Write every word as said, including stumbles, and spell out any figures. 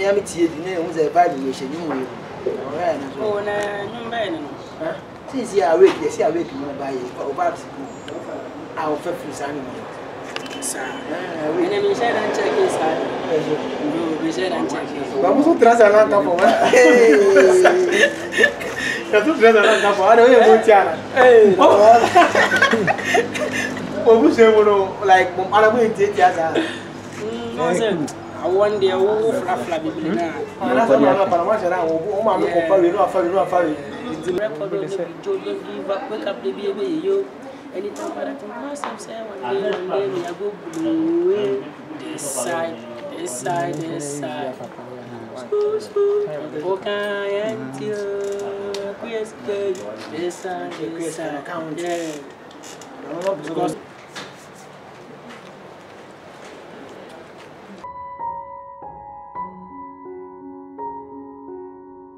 I'm tea, you know, who's a bad nation. Oh, no, no, since you are awake, they say I wake you by our first animal. Sir, we never said and check his side. We said and check his. Vamos a trazer lá na porta. Eu tô trazendo lá na porta, eu vou tirar. Ei, vamos ser um like, mom, I'm going to take asa. No, sir. I want the whole flafla biblina. That's what I'm para mais era. O mama me compara, não afari, não afari. It's the record of the Joe give up, wake up the baby, you. Anytime I come across him, say one day, one day, we are go blue. This side, this side, this side. School, school. Okay, until this side, this side. Yeah. Because